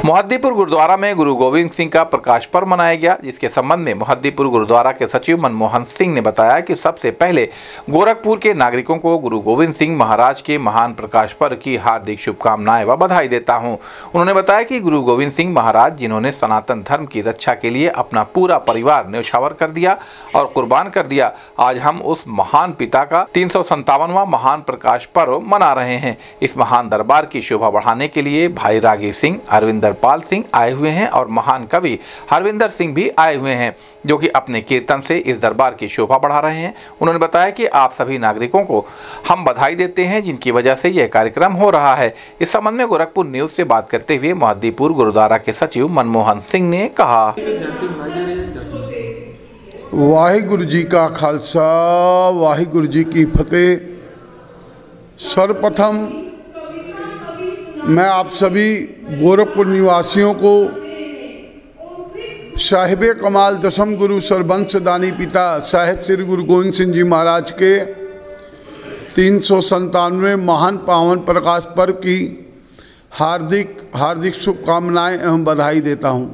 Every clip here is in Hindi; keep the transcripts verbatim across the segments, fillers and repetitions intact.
मोहद्दीपुर गुरुद्वारा में गुरु गोविंद सिंह का प्रकाश पर्व मनाया गया, जिसके संबंध में मोहद्दीपुर गुरुद्वारा के सचिव मनमोहन सिंह ने बताया कि सबसे पहले गोरखपुर के नागरिकों को गुरु गोविंद सिंह महाराज के महान प्रकाश पर्व की हार्दिक शुभकामनाएं व बधाई देता हूं। उन्होंने बताया कि गुरु गोविंद सिंह महाराज, जिन्होंने सनातन धर्म की रक्षा के लिए अपना पूरा परिवार न्यौछावर कर दिया और कुर्बान कर दिया, आज हम उस महान पिता का तीन सौ संतावनवां महान प्रकाश पर्व मना रहे हैं। इस महान दरबार की शोभा बढ़ाने के लिए भाई रागी सिंह, अरविंदर पाल सिंह आए हुए हैं और महान कवि हरविंदर सिंह भी आए हुए हैं, जो कि अपने कीर्तन से इस दरबार की शोभा बढ़ा रहे हैं। उन्होंने बताया कि आप सभी नागरिकों को हम बधाई देते हैं, जिनकी वजह से यह कार्यक्रम हो रहा है। इस संबंध में गोरखपुर न्यूज से बात करते हुए मोहद्दीपुर गुरुद्वारा के सचिव मनमोहन सिंह ने कहा, वाहिगुरु जी का खालसा, वाहिगुरु जी की फतेह। सर्वप्रथम मैं आप सभी गोरखपुर निवासियों को साहिबे कमाल दसम गुरु सरबंश दानी पिता साहिब श्री गुरु गोविंद सिंह जी महाराज के तीन सौ संतानवे महान पावन प्रकाश पर्व की हार्दिक हार्दिक शुभकामनाएं एवं बधाई देता हूं।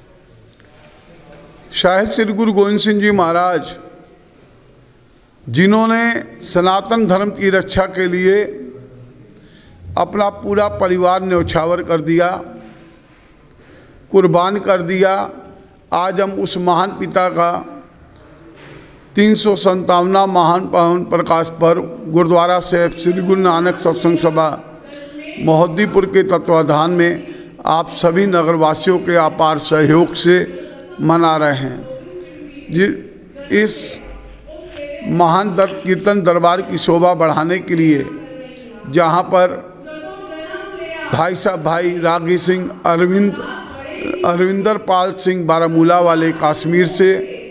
साहिब श्री गुरु गोविंद सिंह जी महाराज, जिन्होंने सनातन धर्म की रक्षा के लिए अपना पूरा परिवार न्यौछावर कर दिया, कुर्बान कर दिया, आज हम उस महान पिता का तीन सौ संतावना महान पावन प्रकाश पर्व गुरुद्वारा साहिब श्री गुरु नानक सत्संग सभा मोहद्दीपुर के तत्वाधान में आप सभी नगरवासियों के अपार सहयोग से मना रहे हैं। जी इस महान दर कीर्तन दरबार की शोभा बढ़ाने के लिए जहाँ पर भाई साहब भाई रागी सिंह, अरविंद अरविंदर पाल सिंह बारामूला वाले कश्मीर से,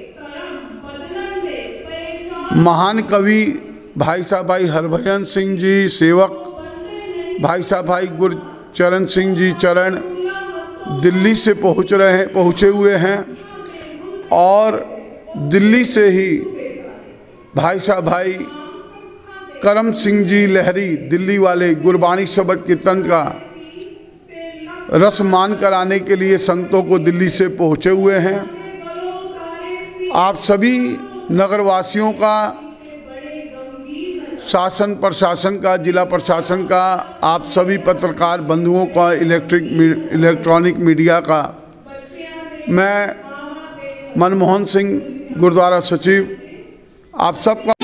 महान कवि भाई साहब भाई हरभजन सिंह जी सेवक, भाई साहब भाई गुरचरण सिंह जी चरण दिल्ली से पहुंच रहे हैं पहुँचे हुए हैं, और दिल्ली से ही भाई साहब भाई करम सिंह जी लहरी दिल्ली वाले गुरबाणी शब्द कीर्तन का रस मान कराने के लिए संतों को दिल्ली से पहुँचे हुए हैं। आप सभी नगरवासियों का, शासन प्रशासन का, जिला प्रशासन का, आप सभी पत्रकार बंधुओं का, इलेक्ट्रिक इलेक्ट्रॉनिक मीडिया का, मैं मनमोहन सिंह गुरुद्वारा सचिव आप सबका